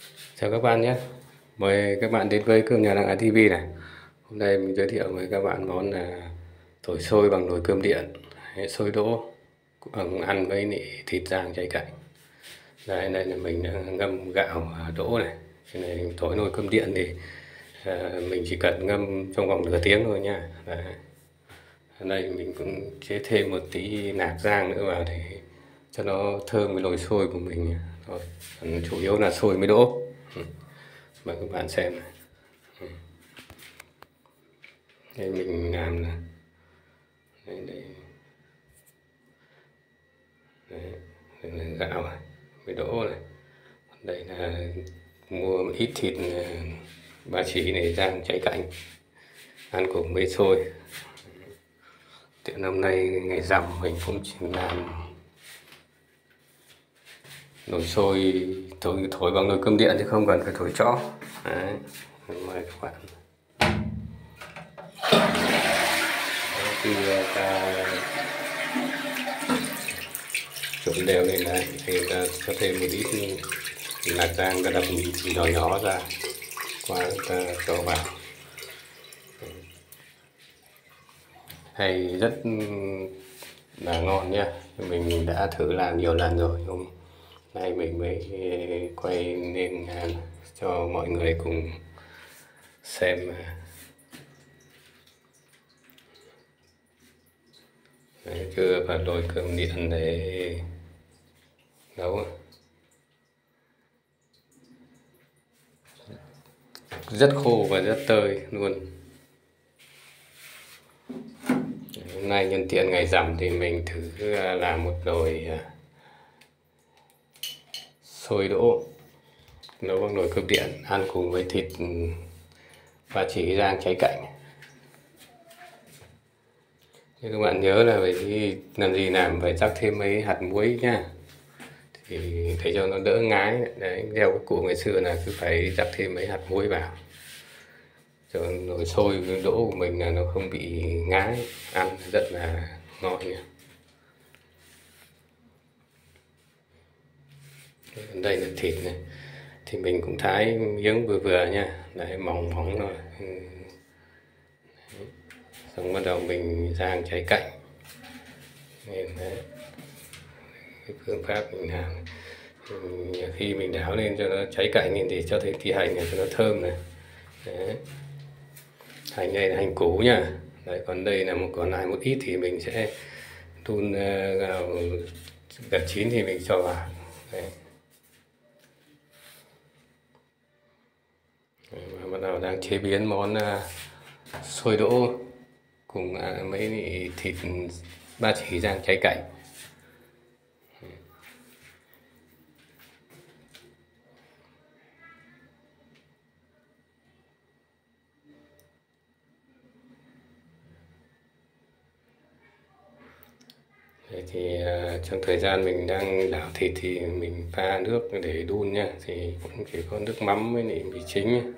Chào các bạn nhé. Mời các bạn đến với cơm nhà Đặng Ái TV này. Hôm nay mình giới thiệu với các bạn món là thổi xôi bằng nồi cơm điện, xôi đỗ ăn với thịt rang cháy cạnh. Đây là mình đã ngâm gạo đỗ này. Cái này thổi nồi cơm điện thì mình chỉ cần ngâm trong vòng nửa tiếng thôi nha. Đấy. Ở đây mình cũng chế thêm một tí nạc rang nữa vào để cho nó thơm cái nồi xôi của mình thôi. Chủ yếu là xôi với đỗ. Mời các bạn xem này. Đây mình làm là đây, đây là gạo này, với đỗ này. Đây là mua một ít thịt ba chỉ này rang cháy cạnh ăn cùng với xôi. Tiện hôm nay ngày rằm mình cũng chỉ làm nồi xôi thổi bằng nồi cơm điện chứ không cần phải thổi chó. Đấy, mời các bạn. Khi ta trộn đều lên này thì ta cho thêm một ít lạc rang ta đập nhỏ nhỏ ra qua ta cho vào. Hay rất là ngon nhá, mình đã thử làm nhiều lần rồi, hôm nay mình mới quay lên cho mọi người cùng xem. Đấy, chưa vào nồi cơm điện để nấu, rất khô và rất tơi luôn. Hôm nay nhân tiện ngày rằm thì mình thử làm một nồi xôi đỗ nấu bằng nồi cơm điện ăn cùng với thịt ba chỉ rang cháy cạnh. Thế các bạn nhớ là phải làm gì làm phải rắc thêm mấy hạt muối nhá, thì để cho nó đỡ ngái. Đấy, theo cái cụ ngày xưa là cứ phải rắc thêm mấy hạt muối vào cho nồi xôi đỗ của mình là nó không bị ngái, ăn rất là ngon nha. Đây là thịt này thì mình cũng thái miếng vừa vừa nha, đấy, mỏng mỏng thôi. Xong bắt đầu mình rang cháy cạnh. Đấy, cái phương pháp mình làm khi mình đảo lên cho nó cháy cạnh thì cho thêm tí hành này cho nó thơm này. Đấy. Hành này là hành củ nha. Đấy, còn đây là còn lại một ít thì mình sẽ đun vào gần chín thì mình cho vào. Đấy. Và bắt đầu đang chế biến món xôi đỗ cùng mấy thịt ba chỉ rang cháy cạnh. Đấy thì trong thời gian mình đang đảo thịt thì mình pha nước để đun nha, thì cũng chỉ có nước mắm với mì chính.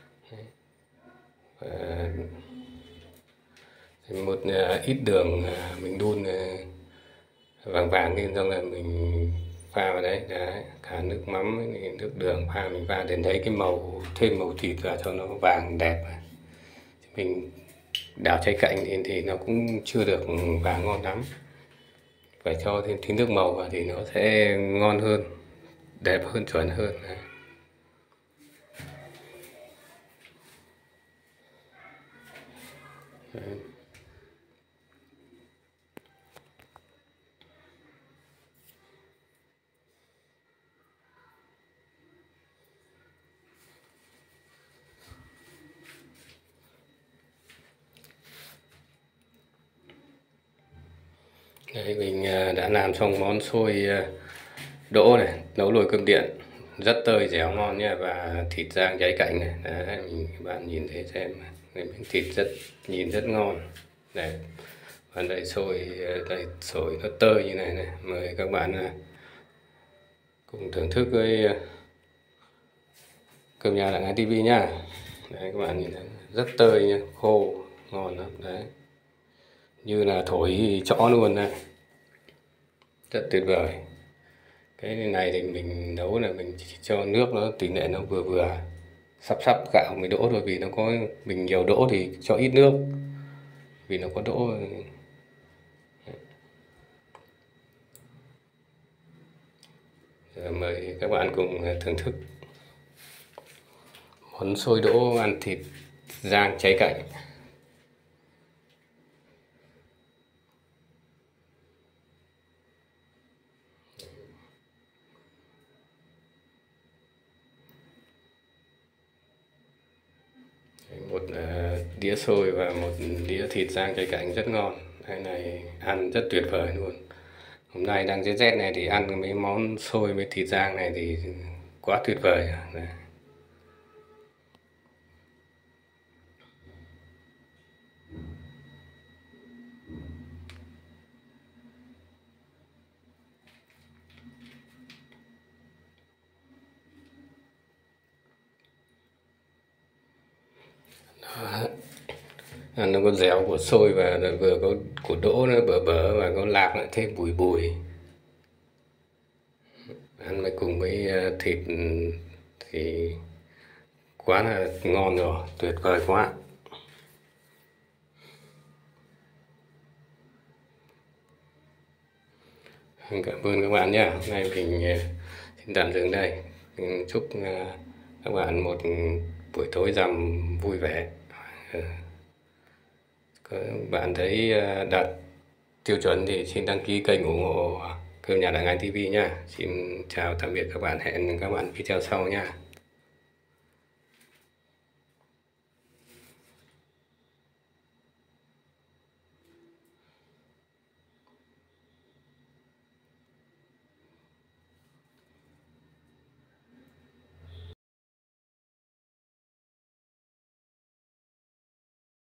Một ít đường mình đun vàng vàng lên, xong là mình pha vào đấy, cả nước mắm với nước đường pha, mình pha đến thấy cái màu, thêm màu thịt vào cho nó vàng đẹp. Mình đảo cháy cạnh thì nó cũng chưa được vàng ngon lắm, phải cho thêm tí nước màu vào thì nó sẽ ngon hơn, đẹp hơn, chuẩn hơn. Đấy. Đây, mình đã làm xong món xôi đỗ này, nấu nồi cơm điện, rất tơi dẻo ngon nha, và thịt rang cháy cạnh này. Đấy, các bạn nhìn thấy xem, miếng thịt nhìn rất ngon. Đấy, và đây xôi nó tơi như này này. Mời các bạn cùng thưởng thức với cơm nhà Đặng Ái TV nhá. Đấy, các bạn nhìn thấy rất tơi nha, khô ngon lắm. Đấy, như là thổi chõ luôn này, rất tuyệt vời. Cái này thì mình nấu là mình chỉ cho nước nó tỷ lệ nó vừa vừa, sắp sắp gạo mới đỗ thôi, vì nó có mình nhiều đỗ thì cho ít nước, vì nó có đỗ. Giờ mời các bạn cùng thưởng thức món xôi đỗ ăn thịt rang cháy cạnh. Một đĩa xôi và một đĩa thịt rang cháy cạnh rất ngon. Cái này ăn rất tuyệt vời luôn. Hôm nay đang rét rét này thì ăn mấy món xôi với thịt rang này thì quá tuyệt vời. Đấy. Nó có dẻo của xôi và vừa có của đỗ nữa, bở bở, và có lạc lại thêm bùi bùi. Ăn với cùng với thịt thì quá là ngon rồi, tuyệt vời quá. Cảm ơn các bạn nhé. Hôm nay mình xin tạm dừng đây. Chúc các bạn một buổi tối rằm vui vẻ. Các bạn thấy đạt tiêu chuẩn thì xin đăng ký kênh ủng hộ Cơm Nhà Đặng Anh TV nha. Xin chào tạm biệt các bạn, hẹn các bạn video sau nha.